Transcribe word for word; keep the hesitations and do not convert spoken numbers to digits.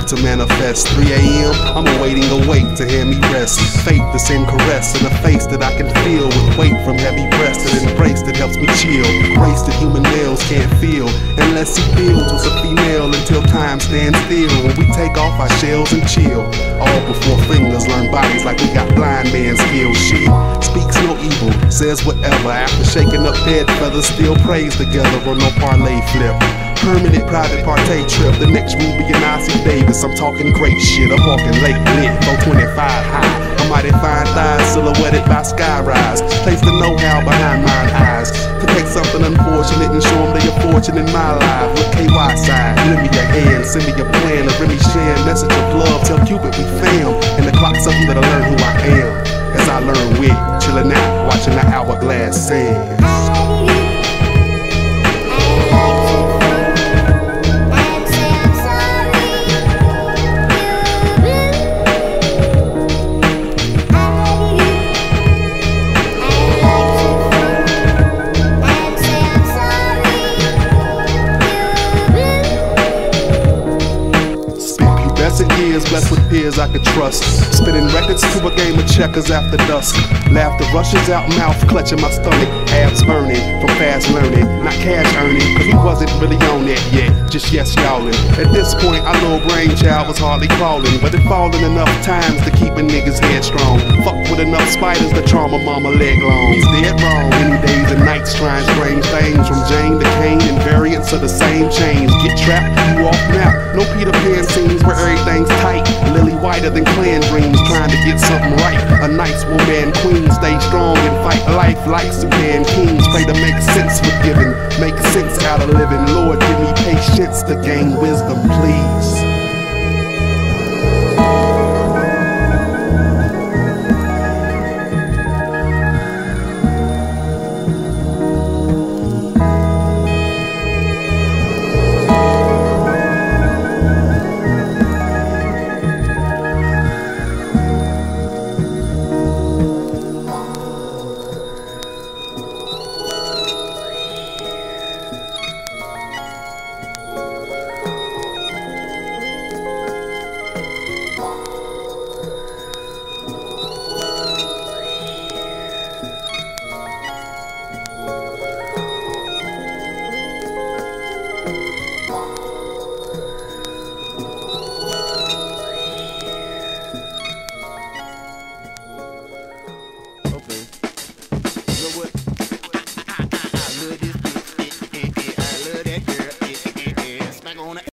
to manifest. three A M, I'm awaiting a wait to hear me rest. Faith to send caress in a face that I can feel, with weight from heavy breast, an embrace that helps me chill. Grace that human males can't feel unless he builds with a female until time stands still. When we take off our shells and chill, all before fingers learn bodies like we got blind man skills. She speaks no evil, says whatever. After shaking up dead feathers, still prays together on no parlay flip. Permanent private partay trip. The next Ruby and Ossie Davis. I'm talking great shit. I'm walking late lit, four twenty-five high. A mighty fine thighs silhouetted by skyrise. Place the know-how behind mine eyes. To take something unfortunate and show them they are fortune in my life. With K Y side, lend me your hand, send me a plan, a Remy Shan message of love. Tell Cupid we fam, and the clock's something that I learn who I am. As I learn with, chillin' out, watching the hourglass sands. Years blessed with peers I could trust, spinning records to a game of checkers after dusk. Laughter rushes out, mouth clutching my stomach, abs burning from fast learning, not cash earning, cause we wasn't really on that yet, just yes y'allin'. At this point our little brainchild was hardly crawling, but it fallen enough times to keep a nigga's head strong. Fuck with enough spiders to trauma mama leg long. He's dead wrong, many days and nights trying strange things, from Jane to Kane and variants of the same chains. Get trapped, you off map, no Peter Pan scenes where everything's tight. Lily whiter than clan dreams, trying to get something right. A nice woman queen, stay strong and fight life like Sudan kings. Pray to make sense with giving, make sense out of living. Lord, give me patience to gain wisdom.